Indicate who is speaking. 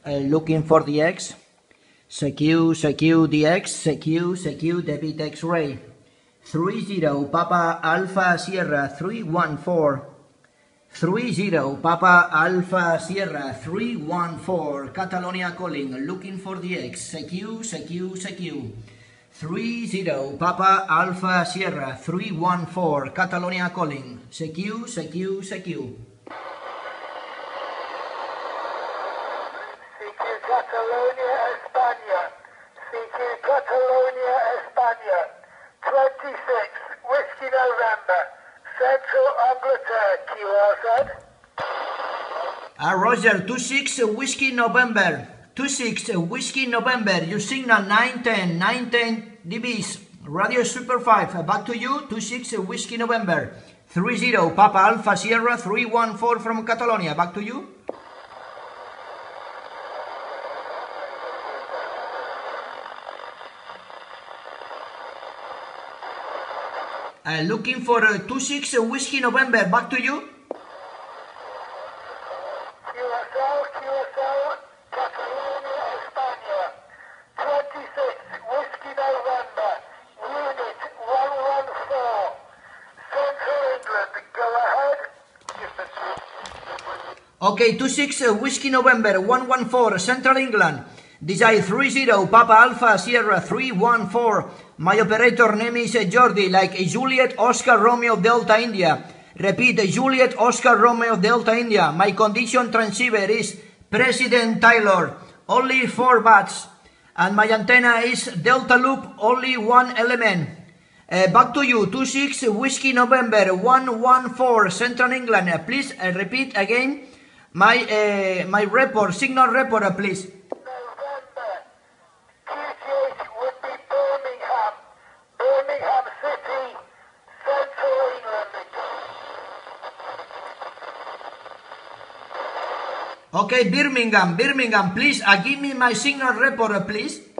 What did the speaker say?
Speaker 1: looking for the X. CQ the X, CQ David X-ray. 30 Papa Alpha Sierra 314. 30 Papa Alpha Sierra 314. Catalonia calling, looking for the X. CQ. 30 Papa Alpha Sierra 314. Catalonia calling. CQ.
Speaker 2: Catalonia, España. CQ Catalonia, España. 26, Whiskey November. Central Angleterre, QRZ.
Speaker 1: Roger, 26 Whiskey November. 26 Whiskey November. You signal 910 dBs. Radio Super 5. Back to you. 26 Whiskey November. 30 Papa Alpha Sierra 314 from Catalonia. Back to you. Looking for 26 Whiskey November. Back to you.
Speaker 2: QSL, Catalonia, España. 26, Whiskey November. Unit 114. Central England, go ahead.
Speaker 1: Okay, 26 Whiskey November 114 Central England. Desire 30 Papa Alpha Sierra 314. My operator name is Jordi, like Juliet Oscar Romeo Delta India. Repeat, Juliet Oscar Romeo Delta India. My condition transceiver is President Taylor, only 4 watts. And my antenna is Delta Loop, only 1 element. Back to you, 26 Whiskey November 114 Central England. Please repeat again my report, signal report, please.
Speaker 2: November. QTH would be Birmingham. Birmingham City, Central England.
Speaker 1: Okay, Birmingham, please give me my signal report, please.